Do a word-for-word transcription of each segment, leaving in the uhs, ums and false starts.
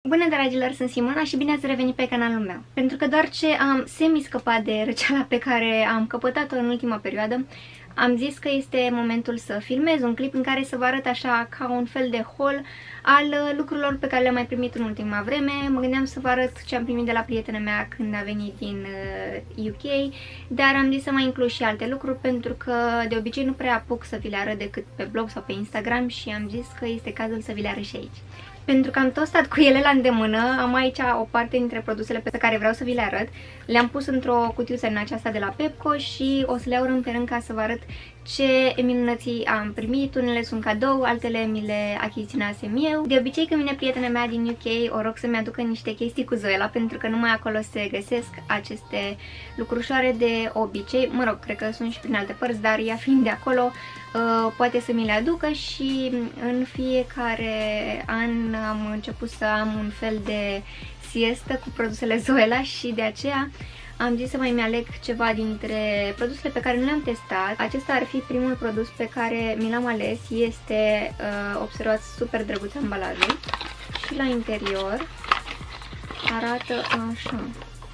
Bună, dragilor, sunt Simona și bine ați revenit pe canalul meu. Pentru că doar ce am semi-scăpat de răceala pe care am căpătat-o în ultima perioadă, am zis că este momentul să filmez un clip în care să vă arăt așa ca un fel de haul al lucrurilor pe care le-am mai primit în ultima vreme. Mă gândeam să vă arăt ce am primit de la prietena mea când a venit din U K, dar am zis să mai includ și alte lucruri pentru că de obicei nu prea apuc să vi le arăt decât pe blog sau pe Instagram și am zis că este cazul să vi le arăt și aici. Pentru că am tot stat cu ele la îndemână, am aici o parte dintre produsele pe care vreau să vi le arăt. Le-am pus într-o cutiuță în aceasta de la Pepco și o să le iau rând pe rând ca să vă arăt ce minunății am primit. Unele sunt cadou, altele mi le achiziționasem eu. De obicei când vine prietena mea din U K, o rog să-mi aducă niște chestii cu Zoela, pentru că numai acolo se găsesc aceste lucrușoare de obicei. Mă rog, cred că sunt și prin alte părți, dar ea fiind de acolo, Uh, poate să mi le aducă și în fiecare an am început să am un fel de siestă cu produsele Zoela și de aceea am zis să mai mi-aleg ceva dintre produsele pe care nu le-am testat. Acesta ar fi primul produs pe care mi l-am ales. Este, uh, observați, super drăguț ambalajul și la interior arată așa.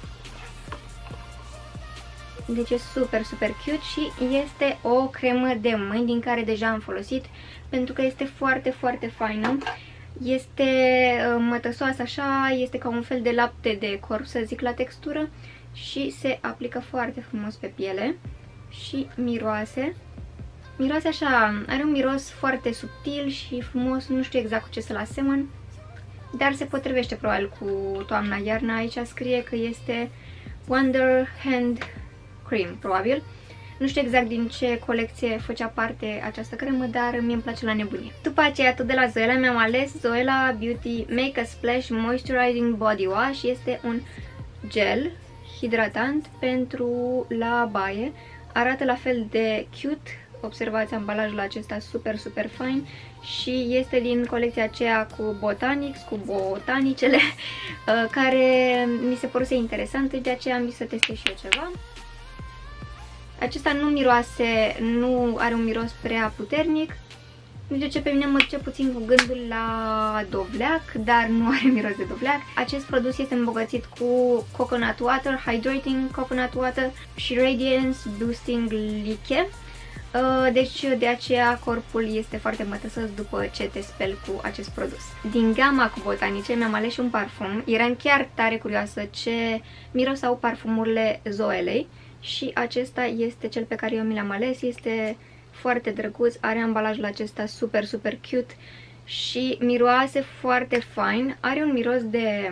Deci e super, super cute și este o cremă de mâini din care deja am folosit pentru că este foarte, foarte faină. Este mătăsoasă așa, este ca un fel de lapte de corp, să zic, la textură și se aplică foarte frumos pe piele și miroase. Miroase așa, are un miros foarte subtil și frumos, nu știu exact cu ce să-l asemăn, dar se potrivește probabil cu toamna-iarna. Aici scrie că este Wonder Hand Cream, probabil. Nu știu exact din ce colecție făcea parte această cremă, dar mie îmi place la nebunie. După aceea, tot de la Zoela, mi-am ales Zoela Beauty Make a Splash Moisturizing Body Wash. Este un gel hidratant pentru la baie. Arată la fel de cute. Observați ambalajul acesta super, super fain și este din colecția aceea cu Botanics, cu botanicele, care mi se păruse interesant, de aceea am zis să testez și eu ceva. Acesta nu miroase, nu are un miros prea puternic. Nu știu ce, pe mine mă duce puțin cu gândul la dovleac, dar nu are miros de dovleac. Acest produs este îmbogățit cu Coconut Water, Hydrating Coconut Water și Radiance Boosting Liche. Deci de aceea corpul este foarte mătăsos după ce te speli cu acest produs. Din gama cu botanice mi-am ales și un parfum. Eram chiar tare curioasă ce miros au parfumurile Zoelei. Și acesta este cel pe care eu mi l-am ales, este foarte drăguț, are ambalajul acesta super, super cute și miroase foarte fain. Are un miros de...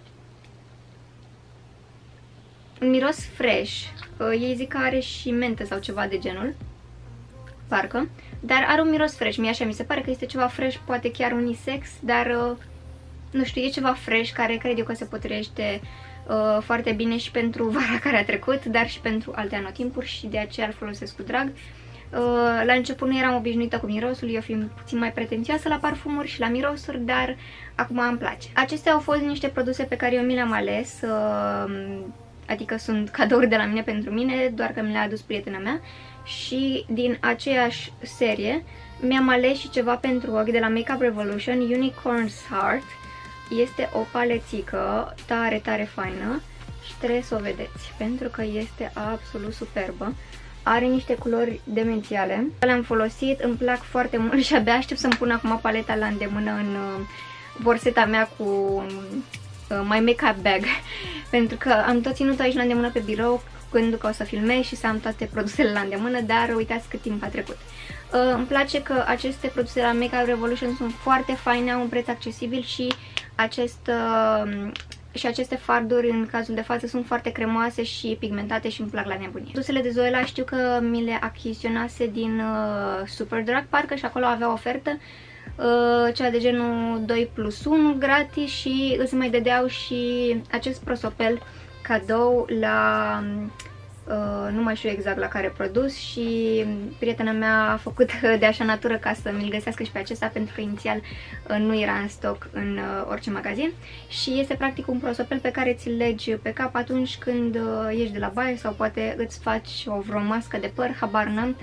un miros fresh, ei zic că are și mentă sau ceva de genul, parcă, dar are un miros fresh, mie așa mi se pare că este ceva fresh, poate chiar unisex, dar nu știu, e ceva fresh care cred eu că se potrivește Uh, foarte bine și pentru vara care a trecut, dar și pentru alte anotimpuri și de aceea îl folosesc cu drag. Uh, la început nu eram obișnuită cu mirosul, eu fiind puțin mai pretențioasă la parfumuri și la mirosuri, dar acum îmi place. Acestea au fost niște produse pe care eu mi le-am ales, uh, adică sunt cadouri de la mine pentru mine, doar că mi le-a adus prietena mea și din aceeași serie mi-am ales și ceva pentru ochi de la Makeup Revolution, Unicorn's Heart. Este o palețică tare, tare faină și trebuie să o vedeți, pentru că este absolut superbă. Are niște culori demențiale. Le-am folosit, îmi plac foarte mult și abia aștept să-mi pun acum paleta la îndemână în borseta mea cu my makeup bag. Pentru că am tot ținut aici la îndemână pe birou, gândul că o să filmez și să am toate produsele la îndemână, dar uitați cât timp a trecut. Uh, îmi place că aceste produse de la Makeup Revolution sunt foarte faine, au un preț accesibil și Acest, uh, și aceste farduri în cazul de față sunt foarte cremoase și pigmentate și îmi plac la nebunie. Produsele de Zoela știu că mi le achiziționase din uh, Superdrug, parcă, și acolo avea ofertă, uh, cea de genul doi plus unu gratis și îți mai dădeau și acest prosopel cadou la... Uh, nu mai știu exact la care produs și prietena mea a făcut de așa natură ca să mi-l găsească și pe acesta pentru că inițial uh, nu era în stoc în uh, orice magazin și este practic un prosopel pe care ți-l legi pe cap atunci când uh, ieși de la baie sau poate îți faci o vreo mască de păr, habar n-am,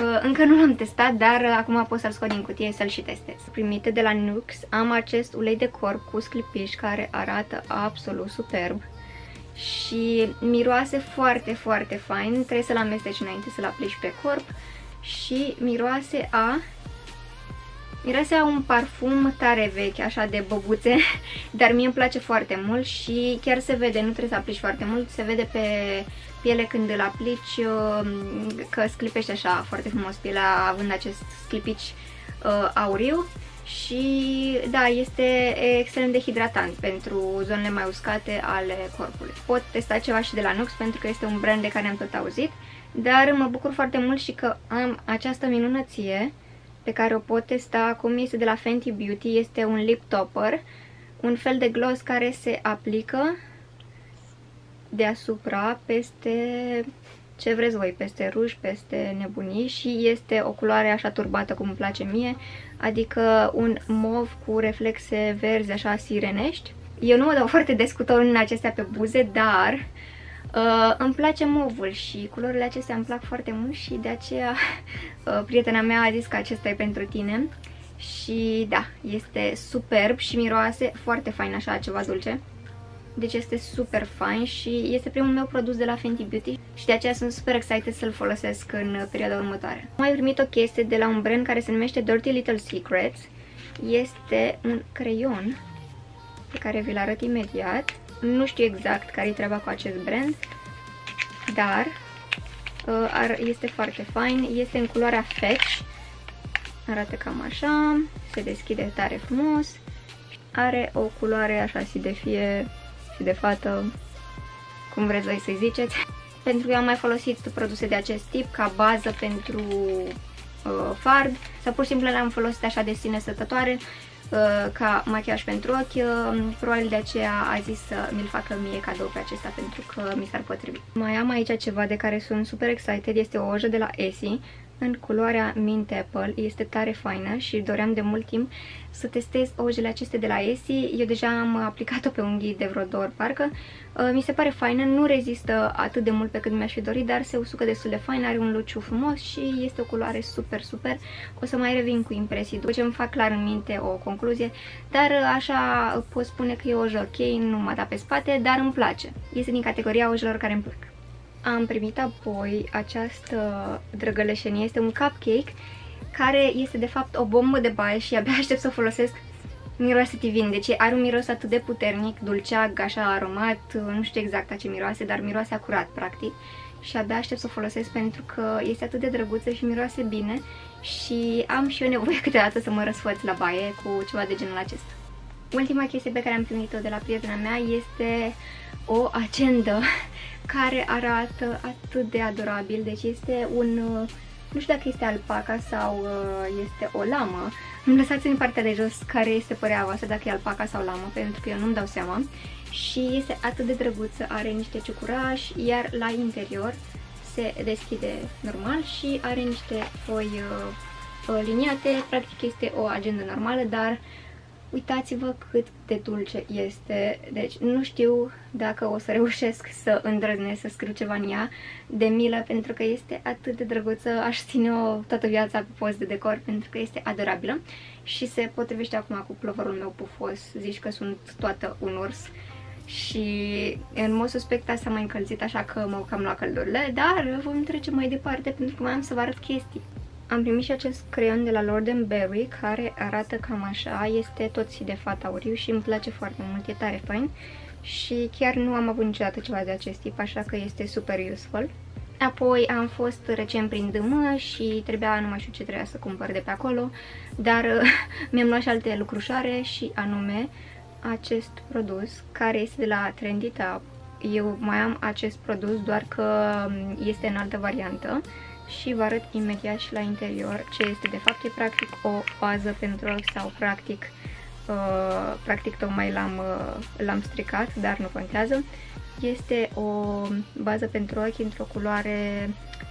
Uh, încă nu l-am testat, dar uh, acum pot să-l scot din cutie să-l și testez. Primite de la Nux am acest ulei de corp cu sclipiș care arată absolut superb și miroase foarte, foarte fain. Trebuie să-l amesteci înainte să-l aplici pe corp și miroase a... Miroase a un parfum tare vechi, așa de băbuțe, dar mie îmi place foarte mult și chiar se vede, nu trebuie să aplici foarte mult, se vede pe piele când îl aplici că sclipește așa foarte frumos pielea, având acest sclipici uh, auriu și da, este extrem de hidratant pentru zonele mai uscate ale corpului. Pot testa ceva și de la Nux pentru că este un brand de care am tot auzit, dar mă bucur foarte mult și că am această minunăție pe care o pot testa acum. Este de la Fenty Beauty, este un lip topper, un fel de gloss care se aplică deasupra, peste ce vreți voi, peste ruj, peste nebunii și este o culoare așa turbată cum îmi place mie, adică un mov cu reflexe verzi așa sirenești. Eu nu mă dau foarte des cu tonul acestea pe buze, dar uh, îmi place movul și culorile acestea îmi plac foarte mult și de aceea uh, prietena mea a zis că acesta e pentru tine și da, este superb și miroase foarte fain, așa ceva dulce. Deci este super fain și este primul meu produs de la Fenty Beauty și de aceea sunt super excited să-l folosesc în perioada următoare. Am mai primit o chestie de la un brand care se numește Dirty Little Secrets. Este un creion pe care vi-l arăt imediat. Nu știu exact care-i treaba cu acest brand, dar uh, este foarte fain. Este în culoarea Fetch. Arată cam așa. Se deschide tare frumos. Are o culoare așa și de fie și de fată, cum vreți voi să-i ziceți. Pentru că eu am mai folosit produse de acest tip ca bază pentru uh, fard sau pur și simplu le-am folosit așa de sine stătătoare uh, ca machiaj pentru ochi. Uh, probabil de aceea a zis să mi-l facă mie cadou pe acesta pentru că mi s-ar potrivi. Mai am aici ceva de care sunt super excited. Este o ojă de la Essie în culoarea Mint Apple. Este tare faină și doream de mult timp să testez ojele acestea de la Essie. Eu deja am aplicat-o pe unghii de vreo două ori, parcă. Mi se pare faină, nu rezistă atât de mult pe cât mi-aș fi dorit, dar se usucă destul de fain, are un luciu frumos și este o culoare super, super. O să mai revin cu impresii după ce îmi fac clar în minte o concluzie, dar așa pot spune că e o ojă ok, nu m-a dat pe spate, dar îmi place. Este din categoria ojelor care îmi plac. Am primit apoi această drăgăleșenie, este un cupcake care este de fapt o bombă de baie și abia aștept să o folosesc. Miroase divin, deci are un miros atât de puternic, dulceag, așa aromat, nu știu exact a ce miroase, dar miroase acurat practic și abia aștept să o folosesc pentru că este atât de drăguță și miroase bine și am și eu nevoie câteodată să mă răsfăț la baie cu ceva de genul acesta. Ultima chestie pe care am primit-o de la prietena mea este o agendă care arată atât de adorabil, deci este un, nu știu dacă este alpaca sau este o lamă. Îmi lăsați în partea de jos care este părerea voastră, dacă e alpaca sau lamă, pentru că eu nu-mi dau seama. Și este atât de drăguță, are niște ciucurași, iar la interior se deschide normal și are niște foi uh, liniate. Practic este o agendă normală, dar uitați-vă cât de dulce este. Deci nu știu dacă o să reușesc să îndrăznesc să scriu ceva în ea de milă, pentru că este atât de drăguță. Aș ține-o toată viața pe post de decor pentru că este adorabilă și se potrivește acum cu plovorul meu pufos. Zici că sunt toată un urs și în mod suspect asta m-a încălzit, așa că mă cam la căldurile, dar vom trece mai departe pentru că mai am să vă arăt chestii. Am primit și acest creion de la Lord and Berry care arată cam așa, este tot și de fat auriu și îmi place foarte mult, e tare fain și chiar nu am avut niciodată ceva de acest tip, așa că este super useful. Apoi am fost recent prin D M și trebuia, nu mai știu ce trebuia să cumpăr de pe acolo, dar mi-am luat și alte lucrușoare și anume acest produs care este de la Trendy Top. Eu mai am acest produs, doar că este în altă variantă și vă arăt imediat și la interior ce este de fapt. E practic o bază pentru ochi sau practic uh, practic tocmai l-am uh, l-am stricat, dar nu contează. Este o bază pentru ochi într-o culoare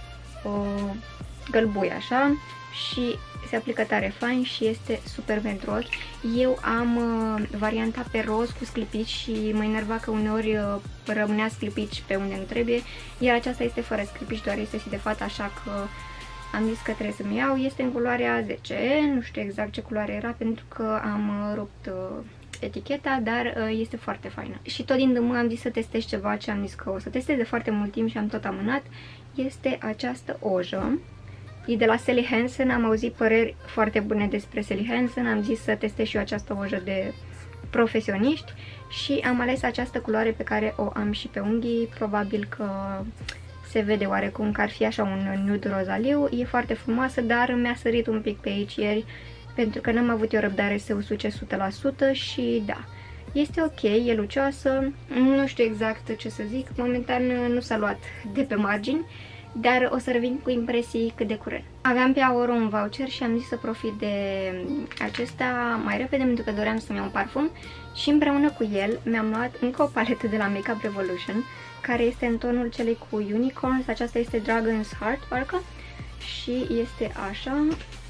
o gălbuie așa și se aplică tare fain și este super pentru ochi. Eu am uh, varianta pe roz cu sclipici și mă enerva că uneori uh, rămânea sclipici pe unde nu trebuie, iar aceasta este fără sclipici, doar este și de fat, așa că am zis că trebuie să-mi iau. Este în culoarea zece, nu știu exact ce culoare era pentru că am rupt uh, eticheta, dar uh, este foarte faină. Și tot din dâmă am zis să testez ceva ce am zis că o să testez de foarte mult timp și am tot amânat. Este această ojă. E de la Sally Hansen, am auzit păreri foarte bune despre Sally Hansen, am zis să testez și eu această ojă de profesioniști și am ales această culoare pe care o am și pe unghii. Probabil că se vede oarecum că ar fi așa un nude rozaliu. E foarte frumoasă, dar mi-a sărit un pic pe aici ieri pentru că n-am avut eu răbdare să usuce o sută la sută și da, este ok, e lucioasă, nu știu exact ce să zic, momentan nu s-a luat de pe margini, dar o să revin cu impresii cât de curând. Aveam pe Aoro un voucher și am zis să profit de acesta mai repede pentru că doream să-mi iau un parfum și împreună cu el mi-am luat încă o paletă de la Makeup Revolution care este în tonul celei cu Unicorns. Aceasta este Dragon's Heart, parcă, și este așa.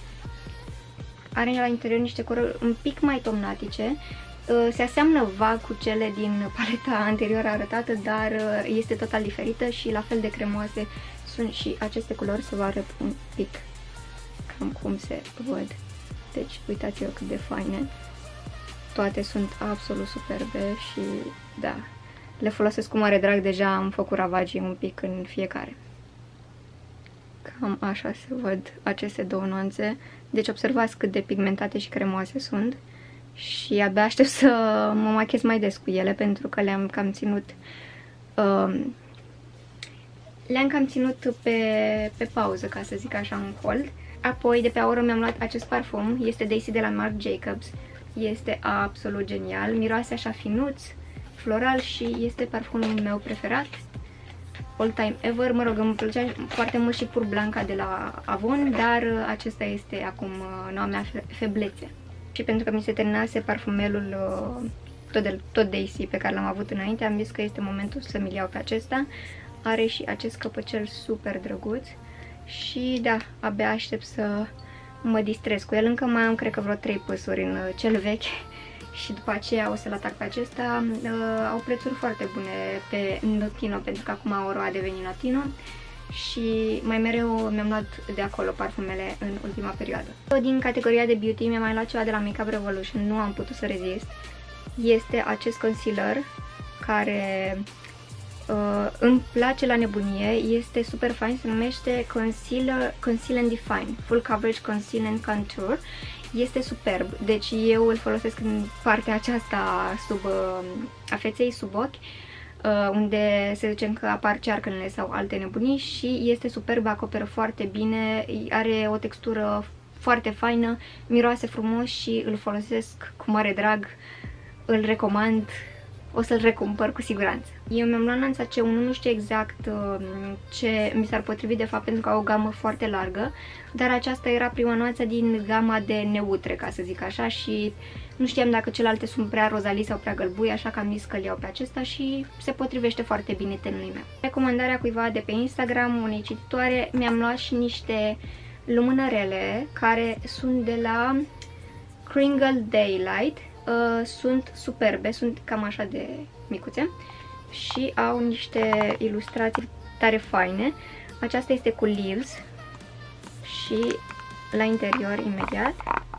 Are la interior niște culori un pic mai tomnatice. Se aseamnă vag cu cele din paleta anterioară arătată, dar este total diferită și la fel de cremoase sunt și aceste culori. Să vă arăt un pic cam cum se văd. Deci uitați-vă cât de faine. Toate sunt absolut superbe și da, le folosesc cu mare drag. Deja am făcut ravagii un pic în fiecare. Cam așa se văd aceste două nuanțe. Deci observați cât de pigmentate și cremoase sunt. Și abia aștept să mă machez mai des cu ele pentru că le-am cam ținut um, le-am cam ținut pe, pe pauză, ca să zic așa, în hold. Apoi de pe Auro mi-am luat acest parfum, este Daisy de la Marc Jacobs. Este absolut genial, miroase așa finuț, floral și este parfumul meu preferat all time ever. Mă rog, îmi plăcea foarte mult și Pur Blanca de la Avon, dar acesta este acum noua mea feblețe. Și pentru că mi se terminase parfumelul tot, de, tot Daisy pe care l-am avut înainte, am zis că este momentul să mi-l iau pe acesta. Are și acest căpăcel super drăguț și da, abia aștept să mă distrez cu el. Încă mai am, cred că, vreo trei păsuri în cel vechi și după aceea o să-l atac pe acesta. Uh, au prețuri foarte bune pe Notino, pentru că acum Auro a devenit Notino și mai mereu mi-am luat de acolo parfumele în ultima perioadă. Din categoria de beauty mi-am mai luat ceva de la Makeup Revolution, nu am putut să rezist. Este acest concealer care uh, îmi place la nebunie, este super fain, se numește Concealer, Conceal and Define, Full Coverage Conceal and Contour. Este superb, deci eu îl folosesc în partea aceasta sub uh, a feței, sub ochi, uh, unde se zicem că apar cearcănele sau alte nebunii și este superb, acoperă foarte bine, are o textură foarte faină, miroase frumos și îl folosesc cu mare drag, îl recomand, o să-l recumpăr cu siguranță. Eu mi-am luat nuanța C unu, nu știu exact uh, ce mi s-ar potrivi de fapt pentru că au o gamă foarte largă, dar aceasta era prima nuanță din gama de neutre, ca să zic așa, și nu știam dacă celelalte sunt prea rozalii sau prea gălbui, așa că am zis că îl iau pe acesta și se potrivește foarte bine tenului meu. Recomandarea cuiva de pe Instagram, unei cititoare, mi-am luat și niște lumânărele care sunt de la Kringle Daylight. Uh, sunt superbe, sunt cam așa de micuțe și au niște ilustrații tare faine. Aceasta este cu leaves și la interior imediat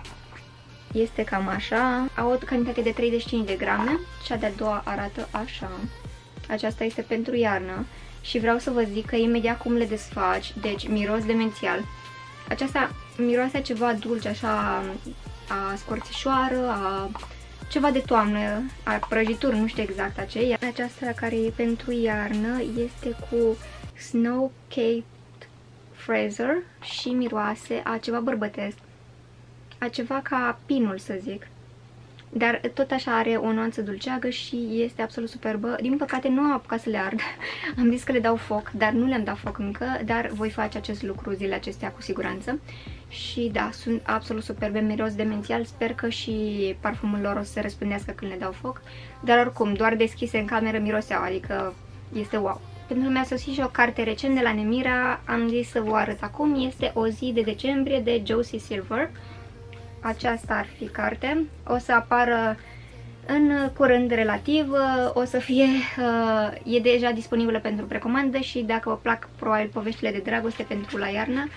este cam așa. Au o cantitate de treizeci și cinci de grame, cea de-a doua arată așa. Aceasta este pentru iarnă și vreau să vă zic că imediat cum le desfaci, deci miros demențial. Aceasta miroase ceva dulce, așa, a scorțișoară, a ceva de toamnă, a prăjituri, nu știu exact aceea. Aceasta care e pentru iarnă este cu Snow Capped Fraser și miroase a ceva bărbătesc, a ceva ca pinul, să zic. Dar tot așa are o nuanță dulceagă și este absolut superbă. Din păcate nu am apucat să le ard. Am zis că le dau foc, dar nu le-am dat foc încă, dar voi face acest lucru zilele acestea cu siguranță. Și da, sunt absolut superbe, miros demențial, sper că și parfumul lor o să se răspândească când le dau foc. Dar oricum, doar deschise în cameră miroseau, adică este wow. Pentru că mi-a sosit și o carte recent de la Nemira, am zis să vă arăt acum, este O zi de decembrie de Josie Silver. Aceasta ar fi carte, o să apară în curând relativ, o să fie, e deja disponibilă pentru precomandă și dacă vă plac probabil poveștile de dragoste pentru la iarnă,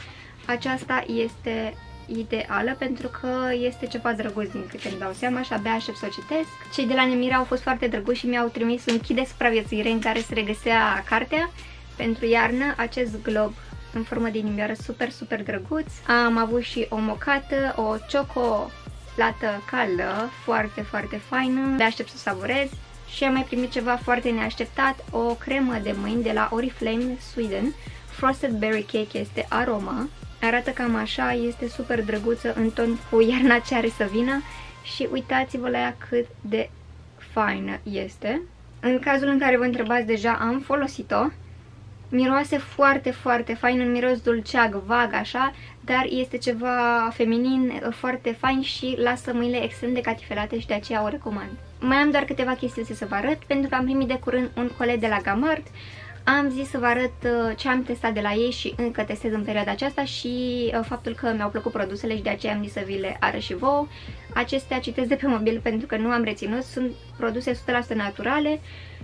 aceasta este ideală pentru că este ceva drăguț din câte îmi dau seama și abia aștept să o citesc. Cei de la Nemira au fost foarte drăguți și mi-au trimis un kit de supraviețuire în care se regăsea cartea pentru iarnă, acest glob în formă de inimioară super, super drăguț. Am avut și o mocată, o ciocolată caldă, foarte, foarte faină, de aștept să savurez. Și am mai primit ceva foarte neașteptat, o cremă de mâini de la Oriflame Sweden. Frosted Berry Cake este aroma. Arată cam așa, este super drăguță în ton cu iarna ce are să vină și uitați-vă la ea cât de faină este. În cazul în care vă întrebați, deja am folosit-o. Miroase foarte, foarte fain, un miros dulceag, vag așa, dar este ceva feminin, foarte fain și lasă mâinile extrem de catifelate și de aceea o recomand. Mai am doar câteva chestii să vă arăt, pentru că am primit de curând un colet de la Gamard. Am zis să vă arăt ce am testat de la ei și încă testez în perioada aceasta și faptul că mi-au plăcut produsele și de aceea am zis să vi le arăt și vouă. Acestea citesc de pe mobil pentru că nu am reținut, sunt produse o sută la sută naturale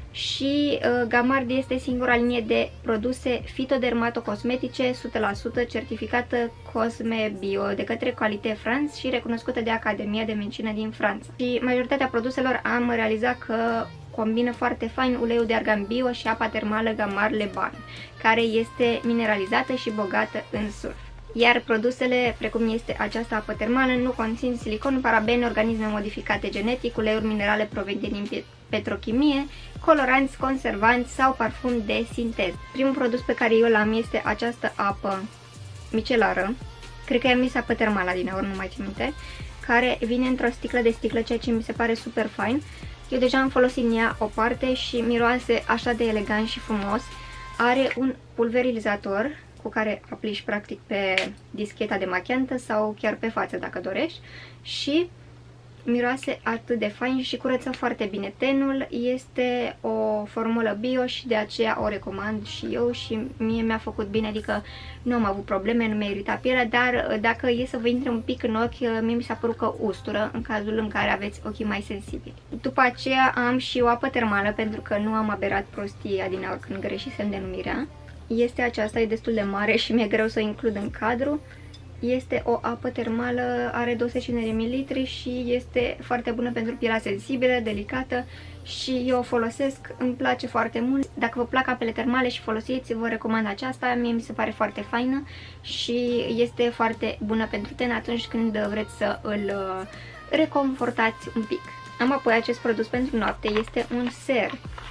și uh, Gamard este singura linie de produse fitodermatocosmetice o sută la sută certificată Cosme Bio de către Qualité France și recunoscută de Academia de Medicină din Franța. Și majoritatea produselor am realizat că combină foarte fain uleiul de argan bio și apa termală Gamard Leban, care este mineralizată și bogată în sulf. Iar produsele, precum este această apă termală, nu conțin silicon, parabene, organisme modificate genetic, uleiuri minerale provenite din petrochimie, coloranți, conservanți sau parfum de sinteză. Primul produs pe care eu l-am este această apă micelară, cred că i-am zis apă termală din ori, nu mai țin minte, care vine într-o sticlă de sticlă, ceea ce mi se pare super fain. Eu deja am folosit în ea o parte și miroase așa de elegant și frumos. Are un pulverizator cu care aplici practic pe discheta de machiantă sau chiar pe față dacă dorești și miroase atât de fain și curăță foarte bine tenul. Este o formulă bio și de aceea o recomand și eu și mie mi-a făcut bine, adică nu am avut probleme, nu mi-a iritat pielea, dar dacă e să vă intre un pic în ochi, mie mi s-a părut că ustură în cazul în care aveți ochii mai sensibili. După aceea am și o apă termală pentru că nu am aberat prostia din aur când greșisem denumirea. Este aceasta, e destul de mare și mi-e greu să o includ în cadru. Este o apă termală, are două sute cincizeci de mililitri și este foarte bună pentru pielea sensibilă, delicată și eu o folosesc, îmi place foarte mult. Dacă vă plac apele termale și folosiți, vă recomand aceasta, mie mi se pare foarte faină și este foarte bună pentru ten atunci când vreți să îl reconfortați un pic. Am apoi acest produs pentru noapte, este un ser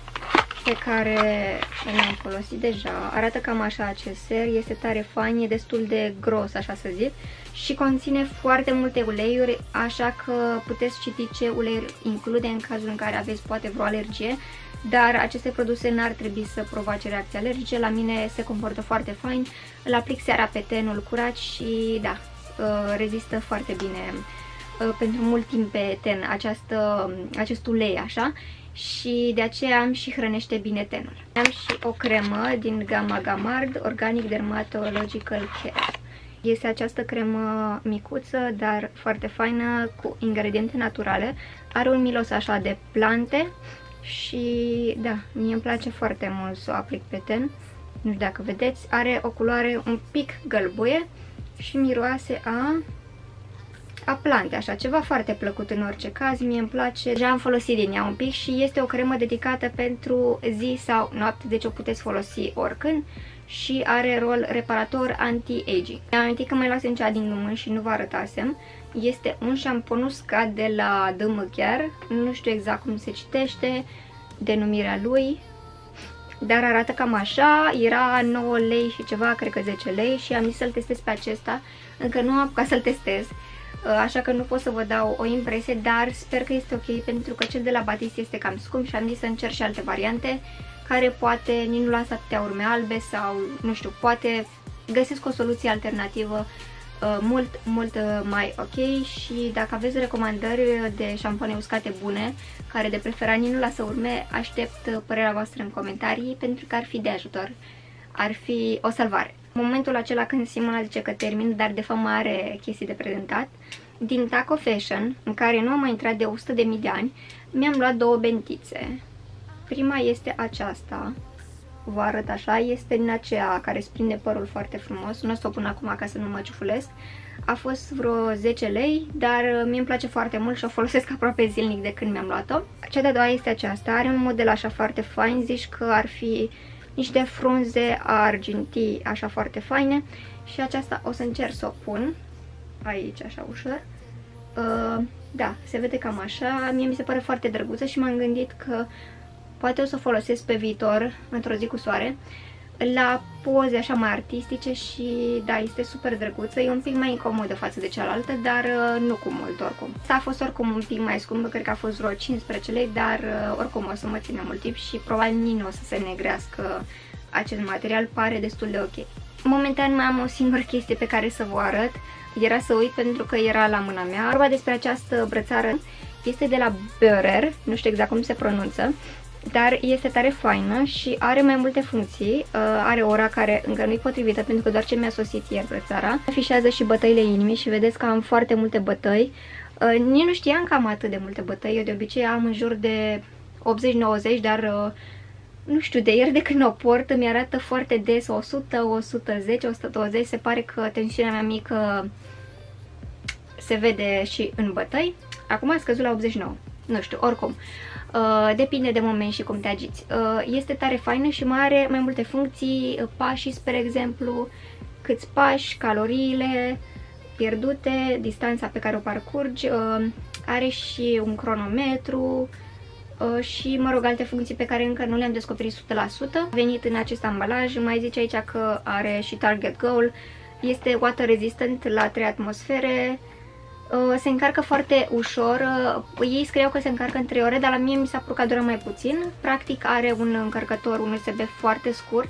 pe care l-am folosit deja. Arată cam așa acest ser, este tare fain, e destul de gros, așa să zic, și conține foarte multe uleiuri, așa că puteți citi ce uleiuri include în cazul în care aveți poate vreo alergie, dar aceste produse n-ar trebui să provoace reacții alergice. La mine se comportă foarte fain, îl aplic seara pe tenul curat și da, rezistă foarte bine pentru mult timp pe ten această, acest ulei, așa. Și de aceea am și hrănește bine tenul. Am și o cremă din gama Gamard, Organic Dermatological Care. Este această cremă micuță, dar foarte faină, cu ingrediente naturale. Are un miros așa de plante și da, mie îmi place foarte mult să o aplic pe ten. Nu știu dacă vedeți, are o culoare un pic gălbuie și miroase a... a plante, așa, ceva foarte plăcut în orice caz, mie îmi place. Deja am folosit din ea un pic și este o cremă dedicată pentru zi sau noapte, deci o puteți folosi oricând și are rol reparator anti-aging. Mi-am amintit că mai luasem cea din lumân și nu vă arătasem. Este un șampon uscat de la Dâm chiar, nu știu exact cum se citește denumirea lui, dar arată cam așa. Era nouă lei și ceva, cred că zece lei și am zis să-l testez pe acesta. Încă nu am apucat să-l testez, așa că nu pot să vă dau o impresie, dar sper că este ok pentru că cel de la Batiste este cam scump și am zis să încerc și alte variante care poate nici nu lasă atâtea urme albe sau nu știu, poate găsesc o soluție alternativă uh, mult, mult uh, mai ok. Și dacă aveți recomandări de șampoane uscate bune care de preferat nici nu lasă urme, aștept părerea voastră în comentarii pentru că ar fi de ajutor, ar fi o salvare. În momentul acela când Simona zice că termin, dar de fapt mai are chestii de prezentat, din Taco Fashion, în care nu am mai intrat de o sută de mii de ani, mi-am luat două bentițe. Prima este aceasta, vă arăt așa. Este din aceea care îți prinde părul foarte frumos. Nu o să o pun acum ca să nu mă ciufulesc. A fost vreo zece lei, dar mie îmi place foarte mult și o folosesc aproape zilnic de când mi-am luat-o. Cea de-a doua este aceasta. Are un model așa foarte fain, zici că ar fi niște frunze argintii așa foarte faine. Și aceasta o să încerc să o pun aici așa ușor. Uh, da, se vede cam așa. Mie mi se pare foarte drăguță și m-am gândit că poate o să o folosesc pe viitor, într-o zi cu soare, la poze așa mai artistice și da, este super drăguță. E un pic mai incomodă față de cealaltă, dar uh, nu cu mult oricum. Asta a fost oricum un pic mai scumpă, cred că a fost vreo cincisprezece lei, dar uh, oricum o să mă ține mult timp și probabil nici nu o să se negrească acest material, pare destul de ok. Momentan mai am o singură chestie pe care să vă arăt. Era să uit pentru că era la mâna mea. Vorba despre această brățară. Este de la Böhrer, nu știu exact cum se pronunță, dar este tare faină și are mai multe funcții. Are ora care încă nu-i potrivită pentru că doar ce mi-a sosit ieri brățara. Afișează și bătăile inimii și vedeți că am foarte multe bătăi. Nici nu știam că am atât de multe bătăi. Eu de obicei am în jur de optzeci nouăzeci, dar nu știu, de ieri de când o port îmi arată foarte des o sută, o sută zece, o sută douăzeci. Se pare că tensiunea mea mică se vede și în bătăi. Acum a scăzut la optzeci și nouă. Nu știu, oricum. Uh, depinde de moment și cum te agiți. Uh, este tare faină și mai are mai multe funcții. Uh, pașii, spre exemplu, câți pași, caloriile pierdute, distanța pe care o parcurgi. Uh, are și un cronometru. Și, mă rog, alte funcții pe care încă nu le-am descoperit o sută la sută. A venit în acest ambalaj, mai zice aici că are și Target Goal, este water resistant la trei atmosfere, se încarcă foarte ușor, ei scriau că se încarcă în trei ore, dar la mie mi s-a părut că dură mai puțin. Practic are un încărcător, un U S B foarte scurt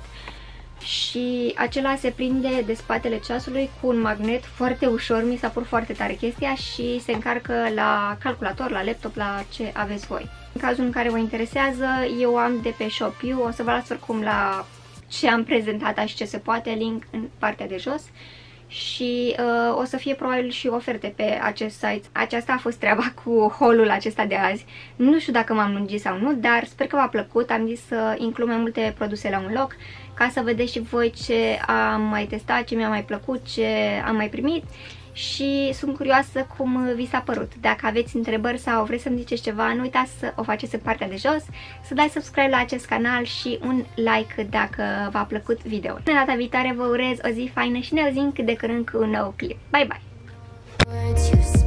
și acela se prinde de spatele ceasului cu un magnet foarte ușor, mi s-a părut foarte tare chestia și se încarcă la calculator, la laptop, la ce aveți voi. În cazul în care vă interesează, eu am de pe Shopee, o să vă las oricum la ce am prezentat și ce se poate, link în partea de jos. Și uh, o să fie probabil și oferte pe acest site. Aceasta a fost treaba cu haul-ul acesta de azi. Nu știu dacă m-am lungit sau nu, dar sper că v-a plăcut. Am zis să includ mai multe produse la un loc, ca să vedeți și voi ce am mai testat, ce mi-a mai plăcut, ce am mai primit. Și sunt curioasă cum vi s-a părut. Dacă aveți întrebări sau vreți să-mi ziceți ceva, nu uitați să o faceți în partea de jos, să dați subscribe la acest canal și un like dacă v-a plăcut video. Până data viitoare vă urez o zi faină și ne auzim cât de curând cu un nou clip. Bye bye!